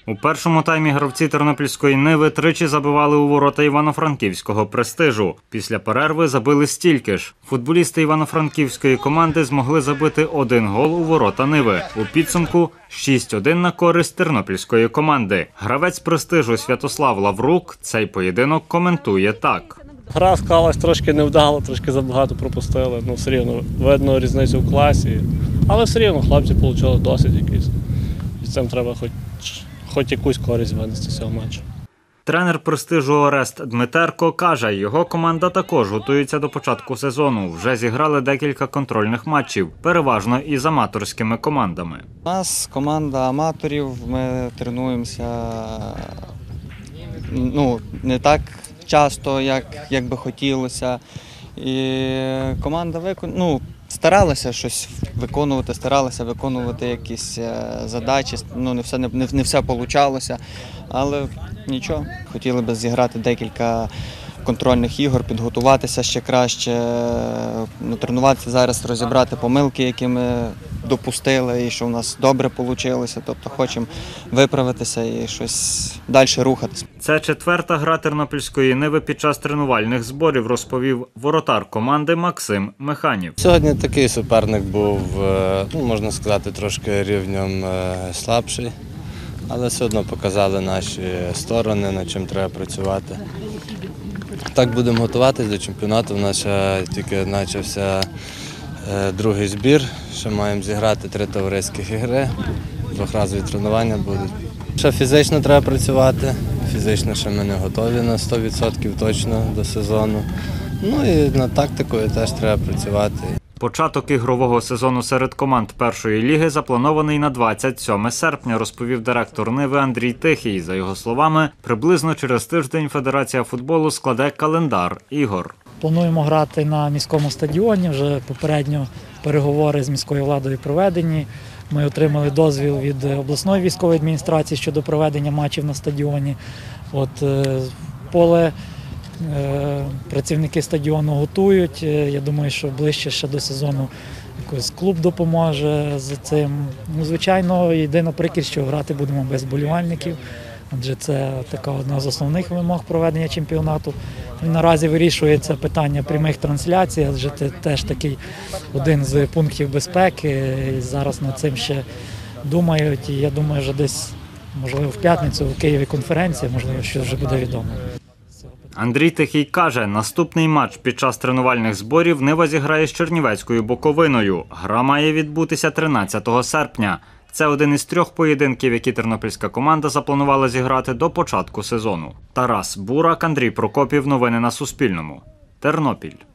У першому таймі гравці тернопільської «Ниви» тричі забивали у ворота івано-франківського «Престижу». Після перерви забили стільки ж. Футболісти івано-франківської команди змогли забити один гол у ворота «Ниви». У підсумку 6-1 на користь тернопільської команди. Гравець «Престижу» Святослав Лаврук цей поєдинок коментує так. Гра склалась трошки невдало, трошки забагато пропустили. Все рівно видно різницю в класі. Але все рівно хлопці отримали досвід якийсь. І цим треба хоч якусь користь винести з цього матчу. Тренер «Престижу» Орест Дмитерко каже, його команда також готується до початку сезону. Вже зіграли декілька контрольних матчів, переважно із аматорськими командами. У нас команда аматорів, ми тренуємося не так часто, як би хотілося. І команда старалася щось виконувати, якісь задачі. Не все вийшло, але нічого. Хотіли б зіграти декілька контрольних ігор, підготуватися ще краще, тренуватися зараз, розібрати помилки, які ми допустили і що в нас добре вийшло. Тобто хочемо виправитися і щось далі рухатися. Це четверта гра тернопільської «Ниви» під час тренувальних зборів, розповів воротар команди Максим Механів. Сьогодні такий суперник був, можна сказати, трошки рівнем слабший, але все одно показали наші сторони, над чим треба працювати. Так будемо готуватися до чемпіонату. У нас ще тільки почався другий збір, ще маємо зіграти 3 товариських ігри, 2-разові тренування будуть. Ще фізично треба працювати, фізично ще ми не готові на 100% точно до сезону. І над тактикою теж треба працювати. Початок ігрового сезону серед команд першої ліги запланований на 27 серпня, розповів директор «Ниви» Андрій Тихий. За його словами, приблизно через тиждень Федерація футболу складе календар ігор. Плануємо грати на міському стадіоні, вже попередньо переговори з міською владою проведені. Ми отримали дозвіл від обласної військової адміністрації щодо проведення матчів на стадіоні. Поле працівники стадіону готують. Я думаю, що ближче ще до сезону якийсь клуб допоможе з цим. Звичайно, єдина прикрість, що грати будемо без вболівальників, адже це така одна з основних вимог проведення чемпіонату. Наразі вирішується питання прямих трансляцій, адже це теж такий один з пунктів безпеки. І зараз над цим ще думають. І я думаю, що десь, можливо, в п'ятницю в Києві конференція, можливо, що вже буде відомо. Андрій Тихий каже, наступний матч під час тренувальних зборів «Нива» зіграє з Чернівецькою Буковиною. Гра має відбутися 13 серпня. Це один із 3 поєдинків, які тернопільська команда запланувала зіграти до початку сезону. Тарас Бурак, Андрій Прокопів. Новини на Суспільному. Тернопіль.